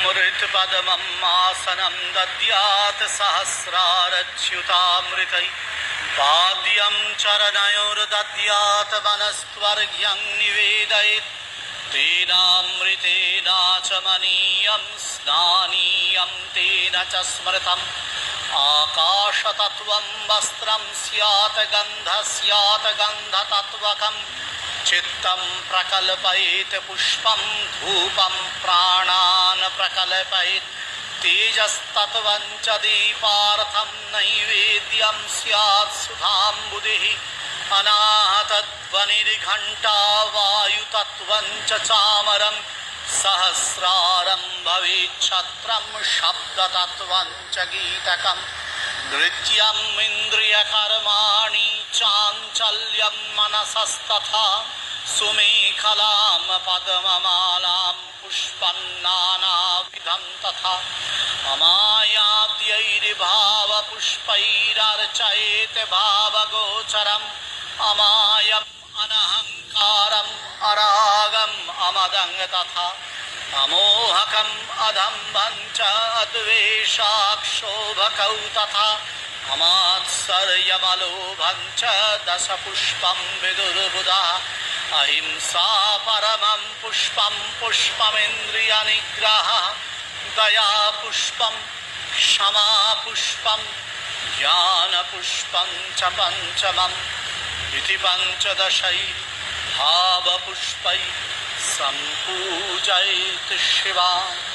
अमृतपदमम् आसनं दद्यात् सहस्रारच्युतामृतैः पाद्यं चरणयोर्दद्यात् वनस्त्वर्घ्यं निवेदयेत् तेनामृतेनाचमनीयं स्नानीयं तेन च स्मृतम् आकाशतत्त्वं वस्त्रं स्यात् गन्धतत्त्वकम् चित्तं प्रकल्पयेत् पुष्पं धूपं प्राणान् प्रकल्पयेत् तेजस्तत्त्वं च दीपार्थं नैवेद्यं स्यात् सुधाम्बुधिः अनाहतध्वनिर्घण्टा वायुतत्त्वं च चामरं सहस्रारं भवेच्छत्रं शब्दतत्त्वं च गीतकम् नृत्यम् इन्द्रियकर्माणि चाञ्चल्यं मनसस्तथा सुमेखलां पद्ममालां पुष्पं नानाविधं तथा अमायाद्यैर्भावपुष्पैरर्चयेत् भावगोचरम् अमायम् अनहङ्कारम् अरागम् अमदं तथा अमोहकम् अदम्भं च अद्वेषाक्षोभकौ तथा अमात्सर्यमलोभं च दशपुष्पं विदुर्बुधा अहिंसा परमं पुष्पं पुष्पमिन्द्रियनिग्रहः दया पुष्पं क्षमा पुष्पं ज्ञानपुष्पं च पञ्चमम् इति पञ्चदशैः भावपुष्पैः सम्पूजयेत् शिवाम्।